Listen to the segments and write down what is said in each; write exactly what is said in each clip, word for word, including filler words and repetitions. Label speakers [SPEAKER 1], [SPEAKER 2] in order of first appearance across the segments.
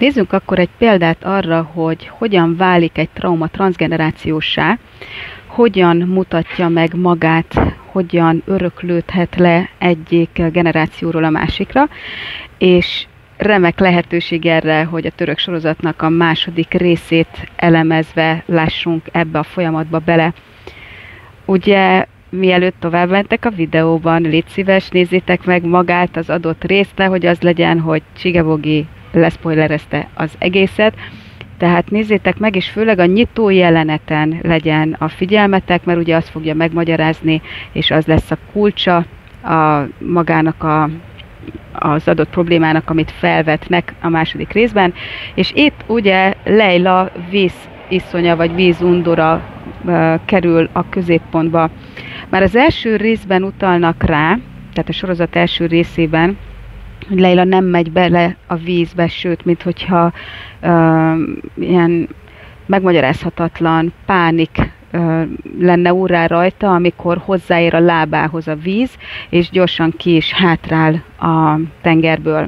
[SPEAKER 1] Nézzünk akkor egy példát arra, hogy hogyan válik egy trauma transzgenerációssá, hogyan mutatja meg magát, hogyan öröklődhet le egyik generációról a másikra, és remek lehetőség erre, hogy a török sorozatnak a második részét elemezve lássunk ebbe a folyamatba bele. Ugye, mielőtt tovább mentek a videóban, légy szíves, nézzétek meg magát az adott részt, hogy az legyen, hogy Csigebogi leszpoilerezte az egészet. Tehát nézzétek meg, és főleg a nyitó jeleneten legyen a figyelmetek, mert ugye azt fogja megmagyarázni, és az lesz a kulcsa a magának a, az adott problémának, amit felvetnek a második részben. És itt ugye Leila víziszonya vagy vízundora uh, kerül a középpontba. Már az első részben utalnak rá, tehát a sorozat első részében, hogy Leila nem megy bele a vízbe, sőt, mint hogyha uh, ilyen megmagyarázhatatlan pánik uh, lenne órá rajta, amikor hozzáér a lábához a víz, és gyorsan ki is hátrál a tengerből.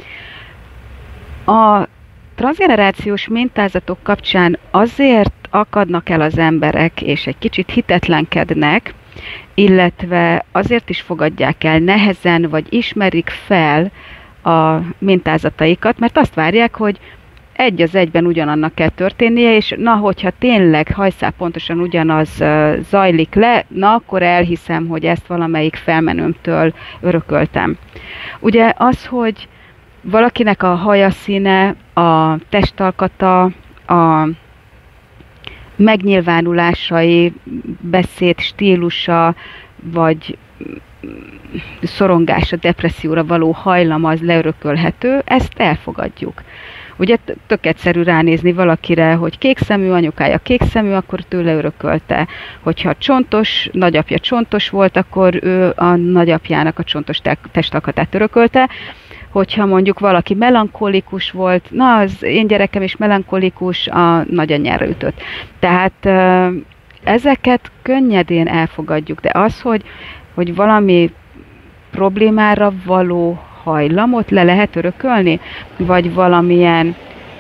[SPEAKER 1] A transzgenerációs mintázatok kapcsán azért akadnak el az emberek, és egy kicsit hitetlenkednek, illetve azért is fogadják el nehezen, vagy ismerik fel a mintázataikat, mert azt várják, hogy egy az egyben ugyanannak kell történnie, és na, hogyha tényleg hajszál pontosan ugyanaz zajlik le, na, akkor elhiszem, hogy ezt valamelyik felmenőmtől örököltem. Ugye az, hogy valakinek a haja színe, a testalkata, a megnyilvánulásai, beszéd stílusa, vagy szorongása, depresszióra való hajlam az leörökölhető, ezt elfogadjuk. Ugye tök egyszerű ránézni valakire, hogy kékszemű, anyukája kékszemű, akkor tőle örökölte. Hogyha csontos, nagyapja csontos volt, akkor ő a nagyapjának a csontos testalkatát örökölte. Hogyha mondjuk valaki melankolikus volt, na, az én gyerekem is melankolikus, a nagyanyjára ütött. Tehát ezeket könnyedén elfogadjuk, de az, hogy, hogy valami problémára való hajlamot le lehet örökölni, vagy valamilyen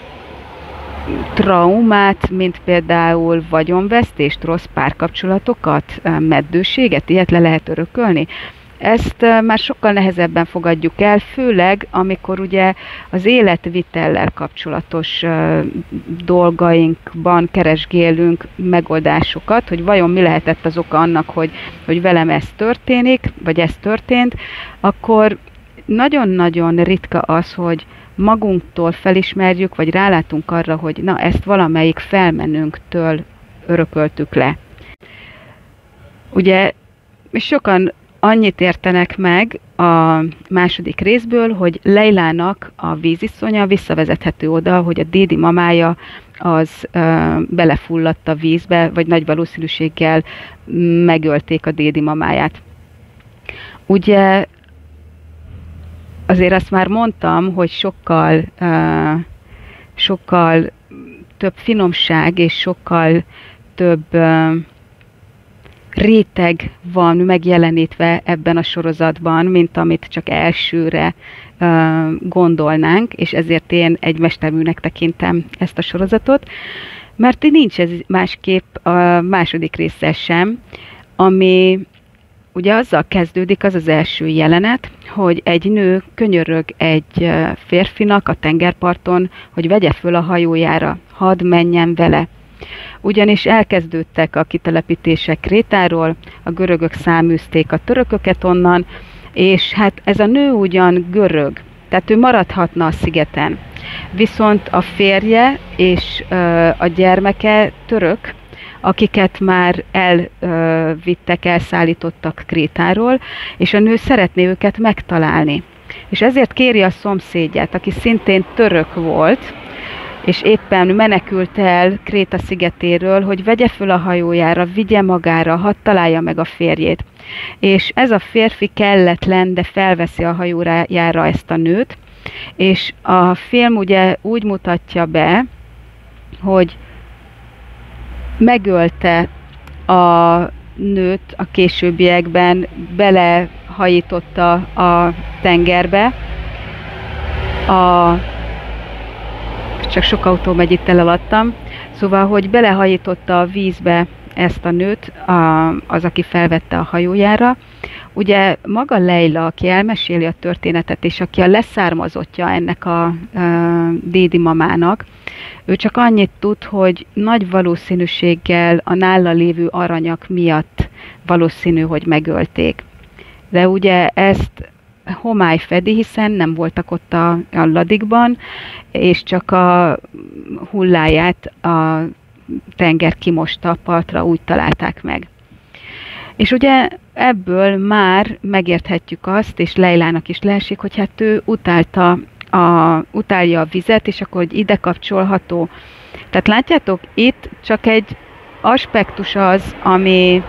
[SPEAKER 1] traumát, mint például vagyonvesztést, rossz párkapcsolatokat, meddőséget, ilyet le lehet örökölni. Ezt már sokkal nehezebben fogadjuk el, főleg amikor ugye az életvitellel kapcsolatos dolgainkban keresgélünk megoldásokat, hogy vajon mi lehetett az oka annak, hogy, hogy velem ez történik, vagy ez történt, akkor nagyon-nagyon ritka az, hogy magunktól felismerjük, vagy rálátunk arra, hogy na, ezt valamelyik felmenőnktől örököltük le. Ugye sokan annyit értenek meg a második részből, hogy Leilának a víziszonya visszavezethető oda, hogy a dédi mamája az ö, belefulladt a vízbe, vagy nagy valószínűséggel megölték a dédi mamáját. Ugye azért azt már mondtam, hogy sokkal, ö, sokkal több finomság és sokkal több ö, réteg van megjelenítve ebben a sorozatban, mint amit csak elsőre uh, gondolnánk, és ezért én egy mesterműnek tekintem ezt a sorozatot, mert nincs ez másképp a második része sem, ami ugye azzal kezdődik, az az első jelenet, hogy egy nő könyörög egy férfinak a tengerparton, hogy vegye föl a hajójára, hadd menjen vele. Ugyanis elkezdődtek a kitelepítések Krétáról, a görögök száműzték a törököket onnan, és hát ez a nő ugyan görög, tehát ő maradhatna a szigeten. Viszont a férje és ö, a gyermeke török, akiket már elvittek, elszállítottak Krétáról, és a nő szeretné őket megtalálni. És ezért kéri a szomszédját, aki szintén török volt, és éppen menekült el Kréta szigetéről, hogy vegye föl a hajójára, vigye magára, hadd találja meg a férjét. És ez a férfi kelletlen, de felveszi a hajójára ezt a nőt, és a film ugye úgy mutatja be, hogy megölte a nőt a későbbiekben, belehajította a tengerbe, a csak sok autó megy itt el alattam. Szóval, hogy belehajította a vízbe ezt a nőt, a, az, aki felvette a hajójára. Ugye maga Leila, aki elmeséli a történetet, és aki a leszármazottja ennek a, a dédi mamának, ő csak annyit tud, hogy nagy valószínűséggel a nála lévő aranyak miatt valószínű, hogy megölték. De ugye ezt homály fedi, hiszen nem voltak ott a, a ladikban, és csak a hulláját a tenger kimosta, partra úgy találták meg. És ugye ebből már megérthetjük azt, és Leilának is leesik, hogy hát ő utálta a, utálja a vizet, és akkor hogy ide kapcsolható. Tehát látjátok, itt csak egy aspektus az, ami,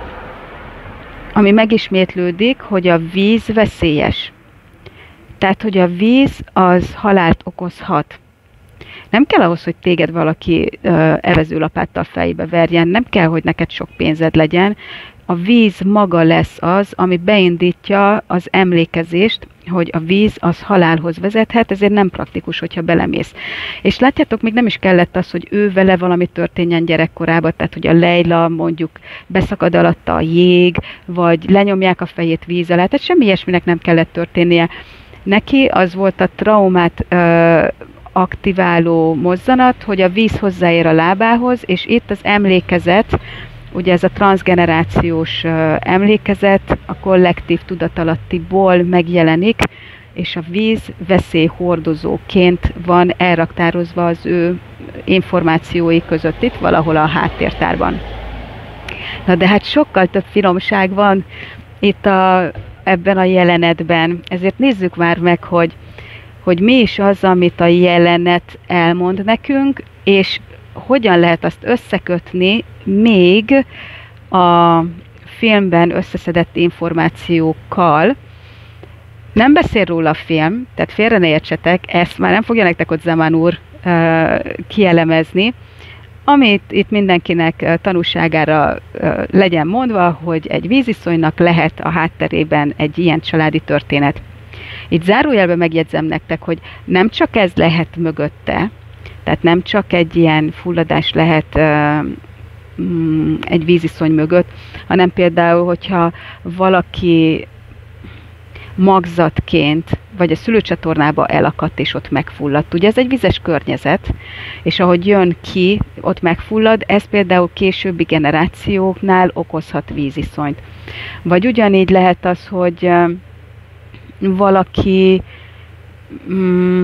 [SPEAKER 1] ami megismétlődik, hogy a víz veszélyes. Tehát, hogy a víz az halált okozhat. Nem kell ahhoz, hogy téged valaki ö, evezőlapáttal fejbe verjen, nem kell, hogy neked sok pénzed legyen. A víz maga lesz az, ami beindítja az emlékezést, hogy a víz az halálhoz vezethet, ezért nem praktikus, hogyha belemész. És látjátok, még nem is kellett az, hogy ő vele valami történjen gyerekkorában, tehát hogy a Leila mondjuk beszakad alatta a jég, vagy lenyomják a fejét víz alá, tehát semmi ilyesminek nem kellett történnie. Neki az volt a traumát ö, aktiváló mozzanat, hogy a víz hozzáér a lábához, és itt az emlékezet, ugye ez a transzgenerációs ö, emlékezet a kollektív tudatalattiból megjelenik, és a víz veszélyhordozóként van elraktározva az ő információi között itt valahol a háttértárban. Na de hát sokkal több finomság van itt a ebben a jelenetben. Ezért nézzük már meg, hogy, hogy mi is az, amit a jelenet elmond nekünk, és hogyan lehet azt összekötni még a filmben összeszedett információkkal. Nem beszél róla a film, tehát félre ne értsetek, ezt már nem fogja nektek ott Zaman úr uh, kielemezni, amit itt mindenkinek tanúságára legyen mondva, hogy egy víziszonynak lehet a hátterében egy ilyen családi történet. Itt zárójelben megjegyzem nektek, hogy nem csak ez lehet mögötte, tehát nem csak egy ilyen fulladás lehet egy víziszony mögött, hanem például, hogyha valaki magzatként, vagy a szülőcsatornába elakadt, és ott megfulladt. Ugye ez egy vizes környezet, és ahogy jön ki, ott megfullad, ez például későbbi generációknál okozhat víziszonyt. Vagy ugyanígy lehet az, hogy valaki mm,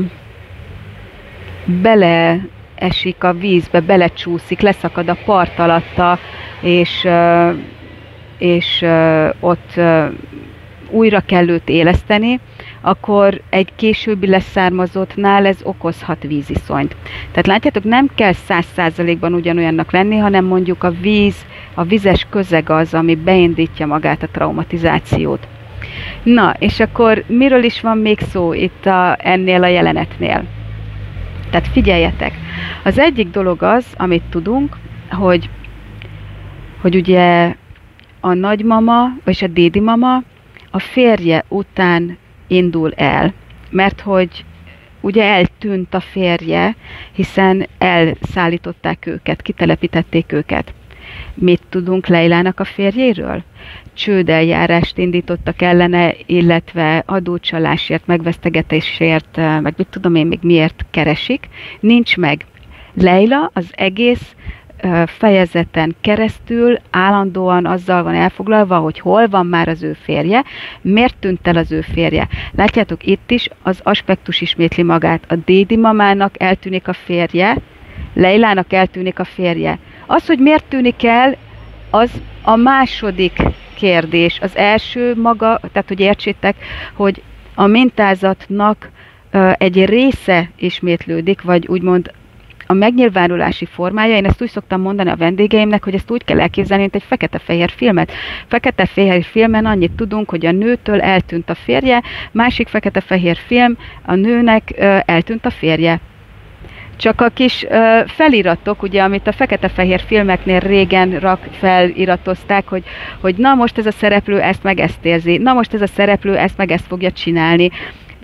[SPEAKER 1] beleesik a vízbe, belecsúszik, leszakad a part alatta, és, és ott újra kell őt éleszteni, akkor egy későbbi leszármazottnál ez okozhat víziszonyt. Tehát látjátok, nem kell száz százalékban ugyanolyannak lenni, hanem mondjuk a víz, a vizes közeg az, ami beindítja magát a traumatizációt. Na, és akkor miről is van még szó itt a, ennél a jelenetnél? Tehát figyeljetek, az egyik dolog az, amit tudunk, hogy, hogy ugye a nagymama, vagy a dédi mama a férje után indul el, mert hogy ugye eltűnt a férje, hiszen elszállították őket, kitelepítették őket. Mit tudunk Leilának a férjéről? Csődeljárást indítottak ellene, illetve adócsalásért, megvesztegetésért, meg mit tudom én még miért keresik. Nincs meg. Leila az egész fejezeten keresztül állandóan azzal van elfoglalva, hogy hol van már az ő férje, miért tűnt el az ő férje. Látjátok, itt is az aspektus ismétli magát. A dédi mamának eltűnik a férje, Leilának eltűnik a férje. Az, hogy miért tűnik el, az a második kérdés. Az első maga, tehát hogy értsétek, hogy a mintázatnak egy része ismétlődik, vagy úgymond a megnyilvánulási formája, én ezt úgy szoktam mondani a vendégeimnek, hogy ezt úgy kell elképzelni, mint egy fekete-fehér filmet. Fekete-fehér filmen annyit tudunk, hogy a nőtől eltűnt a férje, másik fekete-fehér film, a nőnek ö, eltűnt a férje. Csak a kis ö, feliratok, ugye, amit a fekete-fehér filmeknél régen rak feliratozták, hogy, hogy na most ez a szereplő ezt meg ezt érzi, na most ez a szereplő ezt meg ezt fogja csinálni.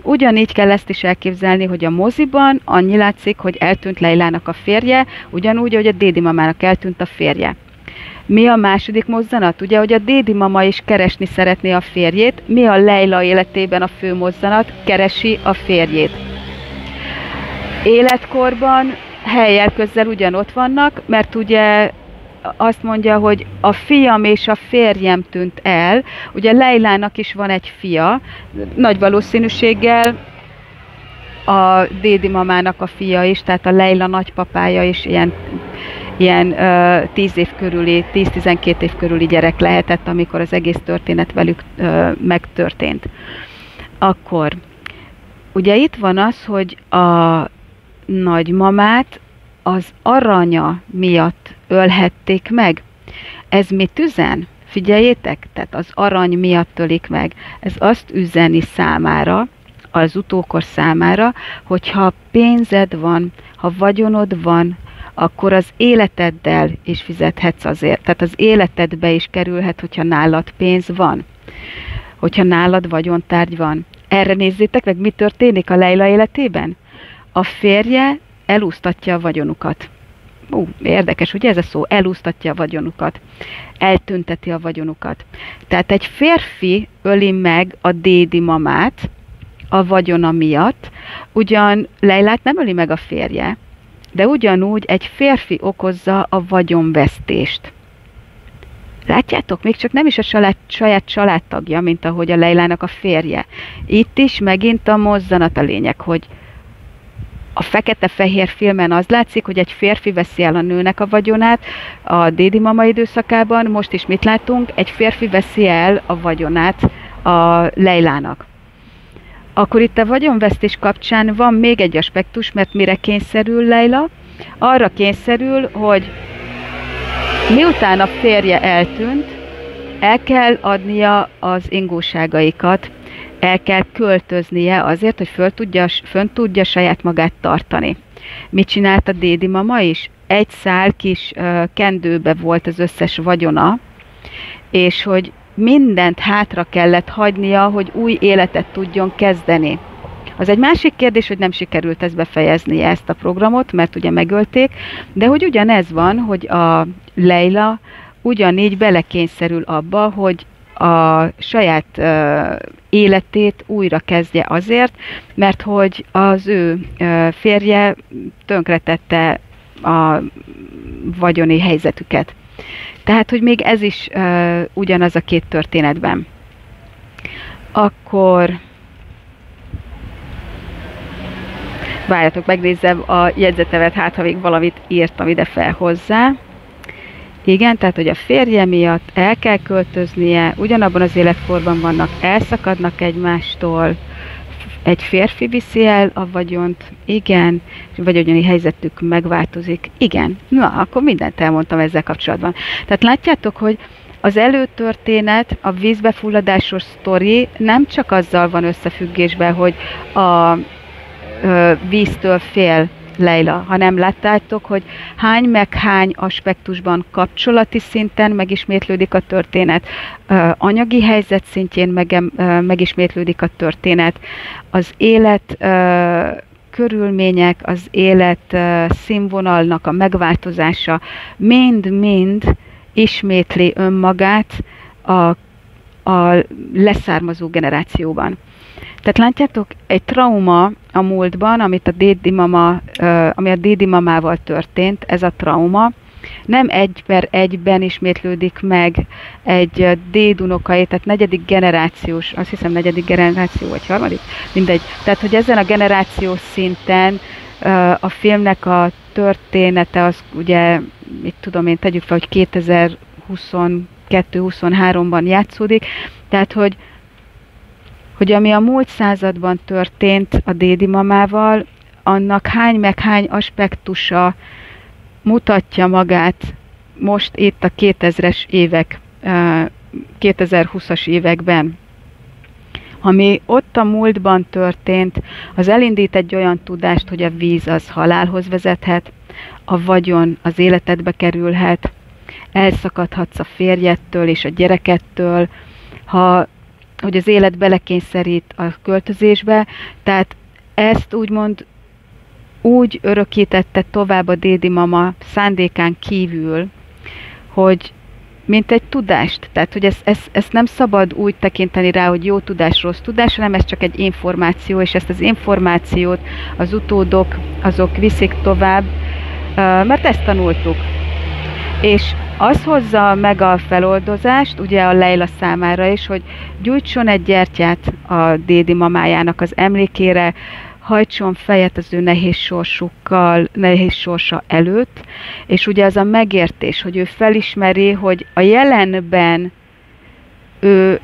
[SPEAKER 1] Ugyanígy kell ezt is elképzelni, hogy a moziban annyi látszik, hogy eltűnt Leilának a férje, ugyanúgy, hogy a Dédi mamának eltűnt a férje. Mi a második mozzanat? Ugye, hogy a Dédi mama is keresni szeretné a férjét. Mi a Leila életében a fő mozzanat? Keresi a férjét. Életkorban helyjel közzel ugyanott vannak, mert ugye azt mondja, hogy a fiam és a férjem tűnt el. Ugye Leilának is van egy fia, nagy valószínűséggel a Dédi mamának a fia is, tehát a Leila nagypapája is ilyen, ilyen uh, tíz év körüli, tíz-tizenkét év körüli gyerek lehetett, amikor az egész történet velük uh, megtörtént. Akkor ugye itt van az, hogy a nagymamát az aranya miatt ölhették meg. Ez mit üzen? Figyeljétek, tehát az arany miatt ölik meg. Ez azt üzeni számára, az utókor számára, hogy ha pénzed van, ha vagyonod van, akkor az életeddel is fizethetsz azért. Tehát az életedbe is kerülhet, hogyha nálad pénz van. Hogyha nálad vagyontárgy van. Erre nézzétek meg, mi történik a Leila életében? A férje elúsztatja a vagyonukat. Ú, érdekes, ugye ez a szó? Elúsztatja a vagyonukat. Eltünteti a vagyonukat. Tehát egy férfi öli meg a Dédi mamát a vagyona miatt, ugyan Leilát nem öli meg a férje, de ugyanúgy egy férfi okozza a vagyonvesztést. Látjátok, még csak nem is a család, saját családtagja, mint ahogy a Leilának a férje. Itt is megint a mozzanat a lényeg, hogy a fekete-fehér filmen az látszik, hogy egy férfi veszi el a nőnek a vagyonát a Dédi mama időszakában, most is mit látunk? Egy férfi veszi el a vagyonát a Leilának. Akkor itt a vagyonvesztés kapcsán van még egy aspektus, mert mire kényszerül Leila? Arra kényszerül, hogy miután a férje eltűnt, el kell adnia az ingóságaikat, el kell költöznie azért, hogy föl tudja, fönn tudja saját magát tartani. Mit csinált a Dédi mama is? Egy szál kis uh, kendőbe volt az összes vagyona, és hogy mindent hátra kellett hagynia, hogy új életet tudjon kezdeni. Az egy másik kérdés, hogy nem sikerült ezt befejeznie, ezt a programot, mert ugye megölték, de hogy ugyanez van, hogy a Leila ugyanígy belekényszerül abba, hogy a saját uh, életét újra kezdje azért, mert hogy az ő uh, férje tönkretette a vagyoni helyzetüket. Tehát, hogy még ez is uh, ugyanaz a két történetben. Akkor várjatok, megnézzem a jegyzetemet, hát ha még valamit írtam ide fel hozzá. Igen, tehát, hogy a férje miatt el kell költöznie, ugyanabban az életkorban vannak, elszakadnak egymástól, egy férfi viszi el a vagyont, igen, vagy ugyani helyzetük megváltozik, igen. Na, akkor mindent elmondtam ezzel kapcsolatban. Tehát látjátok, hogy az előtörténet, a vízbefulladásos sztori nem csak azzal van összefüggésben, hogy a ö, víztől fél Leila, hanem láttátok, hogy hány meg hány aspektusban kapcsolati szinten megismétlődik a történet, anyagi helyzet szintjén meg, megismétlődik a történet, az élet körülmények, az élet színvonalnak a megváltozása mind-mind ismétli önmagát a, a leszármazó generációban. Tehát látjátok, egy trauma a múltban, amit a Dédi mama, ami a Dédi mamával történt, ez a trauma, nem egy per egyben ismétlődik meg egy dédunokai, tehát negyedik generációs, azt hiszem negyedik generáció, vagy harmadik, mindegy. Tehát, hogy ezen a generációs szinten a filmnek a története, az ugye, mit tudom én, tegyük fel, hogy kétezer-huszonkettő-huszonháromban játszódik, tehát, hogy hogy ami a múlt században történt a Dédi mamával, annak hány meg hány aspektusa mutatja magát most itt a kétezres évek, kétezer-húszas években. Ami ott a múltban történt, az elindít egy olyan tudást, hogy a víz az halálhoz vezethet, a vagyon az életedbe kerülhet, elszakadhatsz a férjettől és a gyerekettől, ha hogy az élet belekényszerít a költözésbe, tehát ezt úgymond úgy örökítette tovább a dédi mama szándékán kívül, hogy mint egy tudást, tehát hogy ezt, ezt, ezt nem szabad úgy tekinteni rá, hogy jó tudás, rossz tudás, hanem ez csak egy információ, és ezt az információt az utódok azok viszik tovább, mert ezt tanultuk. És az hozza meg a feloldozást, ugye a Leila számára is, hogy gyújtson egy gyertyát a dédi mamájának az emlékére, hajtson fejet az ő nehéz sorsukkal, nehéz sorsa előtt, és ugye az a megértés, hogy ő felismeri, hogy a jelenben ő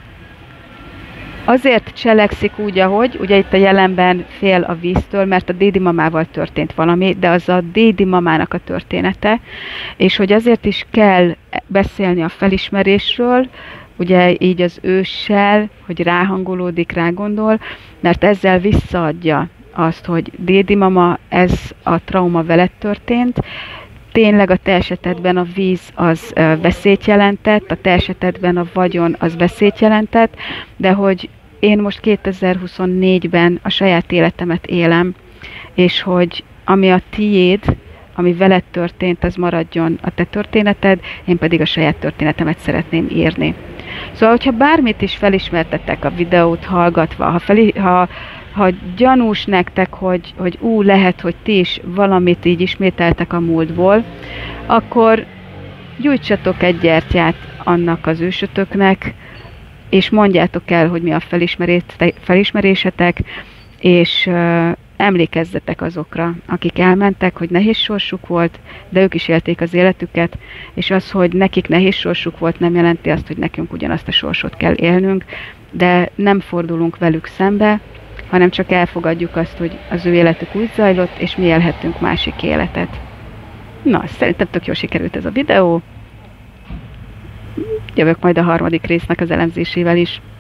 [SPEAKER 1] azért cselekszik úgy, ahogy, ugye itt a jelenben fél a víztől, mert a dédi mamával történt valami, de az a dédi mamának a története, és hogy azért is kell beszélni a felismerésről, ugye így az őssel, hogy ráhangolódik, rágondol, mert ezzel visszaadja azt, hogy dédi mama, ez a trauma veled történt, tényleg a te esetedben a víz az veszélyt jelentett, a te esetedben a vagyon az veszélyt jelentett, de hogy én most kétezer-huszonnégyben a saját életemet élem, és hogy ami a tiéd, ami veled történt, az maradjon a te történeted, én pedig a saját történetemet szeretném írni. Szóval, hogyha bármit is felismertettek a videót hallgatva, ha, fel, ha, ha gyanús nektek, hogy, hogy ú, lehet, hogy ti is valamit így ismételtek a múltból, akkor gyújtsatok egy gyertyát annak az ősötöknek, és mondjátok el, hogy mi a felismerésetek, és uh, emlékezzetek azokra, akik elmentek, hogy nehéz sorsuk volt, de ők is élték az életüket, és az, hogy nekik nehéz sorsuk volt, nem jelenti azt, hogy nekünk ugyanazt a sorsot kell élnünk, de nem fordulunk velük szembe, hanem csak elfogadjuk azt, hogy az ő életük úgy zajlott, és mi élhetünk másik életet. Na, szerintem tök jól sikerült ez a videó. Jövök majd a harmadik résznek az elemzésével is.